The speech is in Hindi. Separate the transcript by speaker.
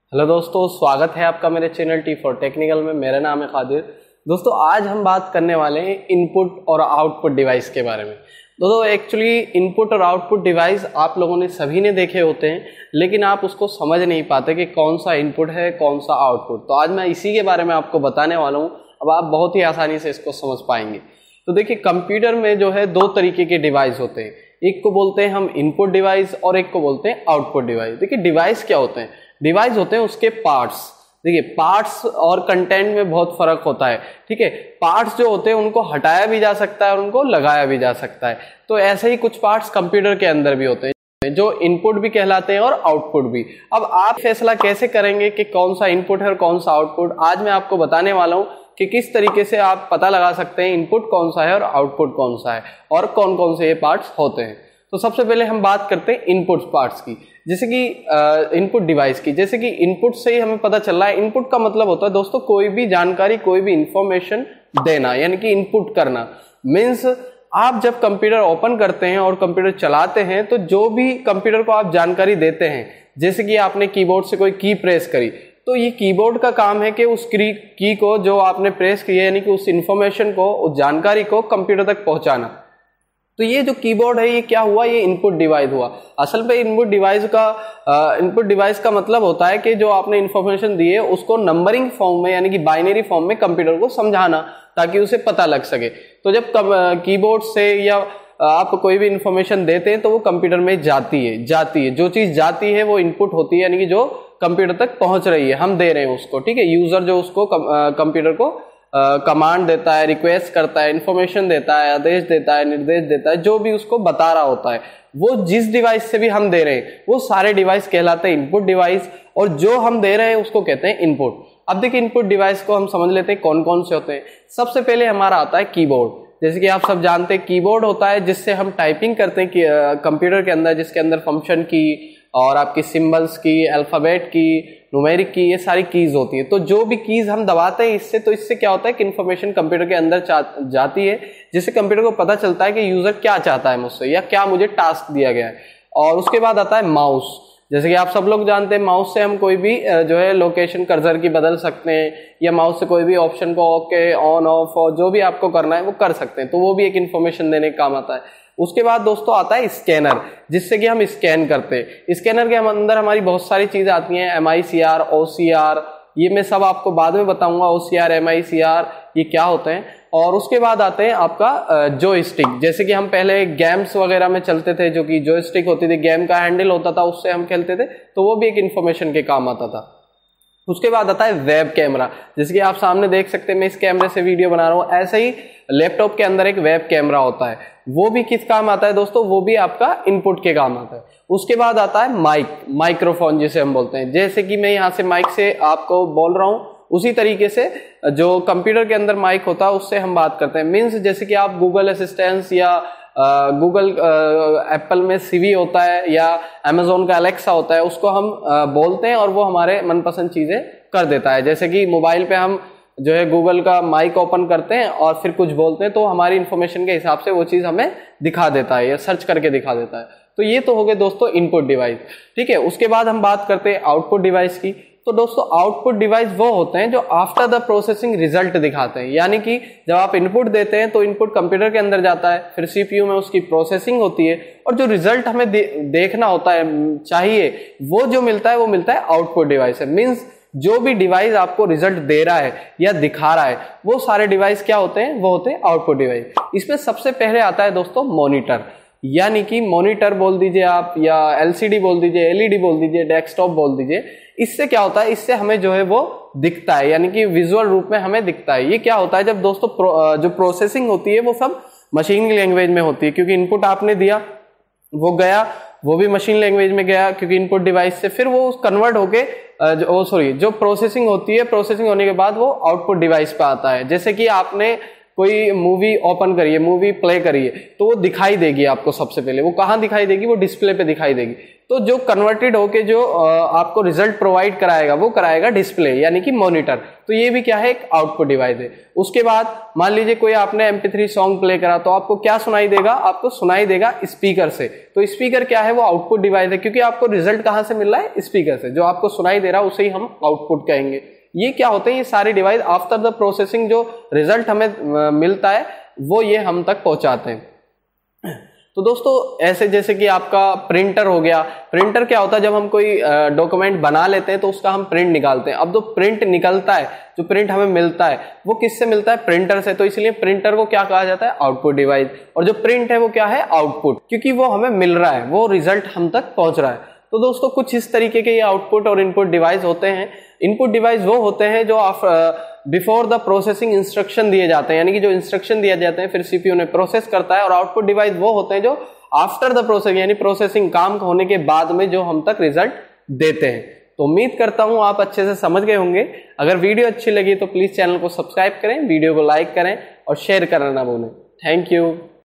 Speaker 1: हेलो दोस्तों, स्वागत है आपका मेरे चैनल टी फॉर टेक्निकल में। मेरा नाम है खादिर। दोस्तों आज हम बात करने वाले हैं इनपुट और आउटपुट डिवाइस के बारे में। दोस्तों एक्चुअली इनपुट और आउटपुट डिवाइस आप लोगों ने सभी ने देखे होते हैं, लेकिन आप उसको समझ नहीं पाते कि कौन सा इनपुट है कौन सा आउटपुट। तो आज मैं इसी के बारे में आपको बताने वाला हूँ। अब आप बहुत ही आसानी से इसको समझ पाएंगे। तो देखिए, कंप्यूटर में जो है दो तरीके के डिवाइस होते हैं। एक को बोलते हैं हम इनपुट डिवाइस और एक को बोलते हैं आउटपुट डिवाइस। देखिए डिवाइस क्या होते हैं? डिवाइस होते हैं उसके पार्ट्स। देखिए पार्ट्स और कंटेंट में बहुत फर्क होता है। ठीक है, पार्ट्स जो होते हैं उनको हटाया भी जा सकता है और उनको लगाया भी जा सकता है। तो ऐसे ही कुछ पार्ट्स कंप्यूटर के अंदर भी होते हैं जो इनपुट भी कहलाते हैं और आउटपुट भी। अब आप फैसला कैसे करेंगे कि कौन सा इनपुट है और कौन सा आउटपुट? आज मैं आपको बताने वाला हूं कि किस तरीके से आप पता लगा सकते हैं इनपुट कौन सा है और आउटपुट कौन सा है और कौन कौन से ये पार्ट्स होते हैं। तो सबसे पहले हम बात करते हैं इनपुट पार्ट्स की, जैसे कि इनपुट डिवाइस की। जैसे कि इनपुट से ही हमें पता चल रहा है, इनपुट का मतलब होता है दोस्तों कोई भी जानकारी, कोई भी इंफॉर्मेशन देना, यानी कि इनपुट करना। मीन्स आप जब कंप्यूटर ओपन करते हैं और कंप्यूटर चलाते हैं तो जो भी कंप्यूटर को आप जानकारी देते हैं, जैसे कि आपने कीबोर्ड से कोई की प्रेस करी, तो ये कीबोर्ड का काम है कि उस की को जो आपने प्रेस किया, यानी कि उस इंफॉर्मेशन को, उस जानकारी को कंप्यूटर तक पहुंचाना। तो ये जो कीबोर्ड है ये क्या हुआ? ये इनपुट डिवाइस हुआ। असल में इनपुट डिवाइस का मतलब होता है कि जो आपने इंफॉर्मेशन दी है उसको नंबरिंग फॉर्म में, यानी कि बाइनरी फॉर्म में कंप्यूटर को समझाना, ताकि उसे पता लग सके। तो जब कीबोर्ड से या आप कोई भी इंफॉर्मेशन देते हैं तो वो कंप्यूटर में जाती है। जो चीज जाती है वो इनपुट होती है, यानी कि जो कंप्यूटर तक पहुंच रही है, हम दे रहे हैं उसको। ठीक है, यूजर जो उसको कंप्यूटर को कमांड देता है, रिक्वेस्ट करता है, इंफॉर्मेशन देता है, आदेश देता है, निर्देश देता है, जो भी उसको बता रहा होता है, वो जिस डिवाइस से भी हम दे रहे हैं वो सारे डिवाइस कहलाते हैं इनपुट डिवाइस, और जो हम दे रहे हैं उसको कहते हैं इनपुट। अब देखिए इनपुट डिवाइस को हम समझ लेते हैं कौन कौन से होते हैं। सबसे पहले हमारा आता है कीबोर्ड। जैसे कि आप सब जानते हैं कीबोर्ड होता है जिससे हम टाइपिंग करते हैं कंप्यूटर के अंदर, जिसके अंदर फंक्शन की और आपकी सिंबल्स की, अल्फाबेट की, न्यूमेरिक की, ये सारी कीज होती है। तो जो भी कीज हम दबाते हैं इससे क्या होता है कि इन्फॉर्मेशन कंप्यूटर के अंदर जाती है, जिससे कंप्यूटर को पता चलता है कि यूजर क्या चाहता है मुझसे या क्या मुझे टास्क दिया गया है। और उसके बाद आता है माउस। जैसे कि आप सब लोग जानते हैं माउस से हम कोई भी जो है लोकेशन कर्सर की बदल सकते हैं, या माउस से कोई भी ऑप्शन को ओके, ऑन, ऑफ, और जो भी आपको करना है वो कर सकते हैं। तो वो भी एक इन्फॉर्मेशन देने का काम आता है। उसके बाद दोस्तों आता है स्कैनर, जिससे कि हम स्कैन करते हैं। स्कैनर के अंदर हमारी बहुत सारी चीजें आती हैं, MICR, OCR, ये मैं सब आपको बाद में बताऊंगा। OCR, MICR ये क्या होते हैं। और उसके बाद आते हैं आपका जॉयस्टिक। जैसे कि हम पहले गेम्स वगैरह में चलते थे, जो कि जॉयस्टिक होती थी, गेम का हैंडल होता था, उससे हम खेलते थे, तो वो भी एक इन्फॉर्मेशन के काम आता था। उसके बाद आता है वेब कैमरा। जैसे कि आप सामने देख सकते हैं, मैं इस कैमरे से वीडियो बना रहा हूँ, ऐसे ही लैपटॉप के अंदर एक वेब कैमरा होता है। वो भी किस काम आता है दोस्तों? वो भी आपका इनपुट के काम आता है। उसके बाद आता है माइक्रोफोन, जिसे हम बोलते हैं। जैसे कि मैं यहाँ से माइक से आपको बोल रहा हूँ, उसी तरीके से जो कंप्यूटर के अंदर माइक होता है उससे हम बात करते हैं। मीन्स जैसे कि आप गूगल असिस्टेंस या गूगल एप्पल में सीवी होता है या अमेजोन का अलेक्सा होता है, उसको हम बोलते हैं और वो हमारे मनपसंद चीजें कर देता है। जैसे कि मोबाइल पे हम जो है गूगल का माइक ओपन करते हैं और फिर कुछ बोलते हैं तो हमारी इंफॉर्मेशन के हिसाब से वो चीज हमें दिखा देता है या सर्च करके दिखा देता है। तो ये तो हो गए दोस्तों इनपुट डिवाइस। ठीक है, उसके बाद हम बात करते हैं आउटपुट डिवाइस की। तो दोस्तों आउटपुट डिवाइस वो होते हैं जो आफ्टर द प्रोसेसिंग रिजल्ट दिखाते हैं। यानी कि जब आप इनपुट देते हैं तो इनपुट कंप्यूटर के अंदर जाता है, फिर सीपीयू में उसकी प्रोसेसिंग होती है, और जो रिजल्ट हमें देखना होता है, चाहिए, वो जो मिलता है वो मिलता है आउटपुट डिवाइस है। मीन्स जो भी डिवाइस आपको रिजल्ट दे रहा है या दिखा रहा है वो सारे डिवाइस क्या होते हैं? वो होते हैं आउटपुट डिवाइस। इसमें सबसे पहले आता है दोस्तों मॉनिटर। यानी कि मॉनिटर बोल दीजिए आप, या LCD बोल दीजिए, LED बोल दीजिए, डेस्कटॉप बोल दीजिए। इससे क्या होता है? इससे हमें जो है वो दिखता है, यानी कि विजुअल रूप में हमें दिखता है। ये क्या होता है? जब दोस्तों जो प्रोसेसिंग होती है वो सब मशीन लैंग्वेज में होती है, क्योंकि इनपुट आपने दिया, वो गया, वो भी मशीन लैंग्वेज में गया क्योंकि इनपुट डिवाइस से, फिर वो कन्वर्ट होके जो प्रोसेसिंग होती है, प्रोसेसिंग होने के बाद वो आउटपुट डिवाइस पे आता है। जैसे कि आपने कोई मूवी ओपन करिए, मूवी प्ले करिए, तो वो दिखाई देगी आपको। सबसे पहले वो कहाँ दिखाई देगी? वो डिस्प्ले पे दिखाई देगी। तो जो कन्वर्टेड होके जो आपको रिजल्ट प्रोवाइड कराएगा वो कराएगा डिस्प्ले, यानी कि मॉनिटर। तो ये भी क्या है? एक आउटपुट डिवाइस है। उसके बाद मान लीजिए कोई आपने MP3 सॉन्ग प्ले करा, तो आपको क्या सुनाई देगा? आपको सुनाई देगा स्पीकर से। तो स्पीकर क्या है? वो आउटपुट डिवाइस है, क्योंकि आपको रिजल्ट कहाँ से मिल रहा है? स्पीकर से। जो आपको सुनाई दे रहा है उसे ही हम आउटपुट कहेंगे। ये क्या होते हैं? ये सारे डिवाइस आफ्टर द प्रोसेसिंग जो रिजल्ट हमें मिलता है वो ये हम तक पहुंचाते हैं। तो दोस्तों ऐसे जैसे कि आपका प्रिंटर हो गया। प्रिंटर क्या होता है? जब हम कोई डॉक्यूमेंट बना लेते हैं तो उसका हम प्रिंट निकालते हैं। अब जो प्रिंट निकलता है, जो प्रिंट हमें मिलता है, वो किससे मिलता है? प्रिंटर से। तो इसलिए प्रिंटर को क्या कहा जाता है? Output device. और जो प्रिंट है वो क्या है? आउटपुट, क्योंकि वो हमें मिल रहा है, वो रिजल्ट हम तक पहुंच रहा है। तो दोस्तों कुछ इस तरीके के ये आउटपुट और इनपुट डिवाइस होते हैं। इनपुट डिवाइस वो होते हैं जो बिफोर द प्रोसेसिंग इंस्ट्रक्शन दिए जाते हैं, यानी कि जो इंस्ट्रक्शन दिए जाते हैं फिर सीपीयू ने प्रोसेस करता है। और आउटपुट डिवाइस वो होते हैं जो आफ्टर द प्रोसेसिंग, यानी प्रोसेसिंग काम होने के बाद में जो हम तक रिजल्ट देते हैं। तो उम्मीद करता हूं आप अच्छे से समझ गए होंगे। अगर वीडियो अच्छी लगी तो प्लीज चैनल को सब्सक्राइब करें, वीडियो को लाइक करें और शेयर करना ना भूलें। Thank you.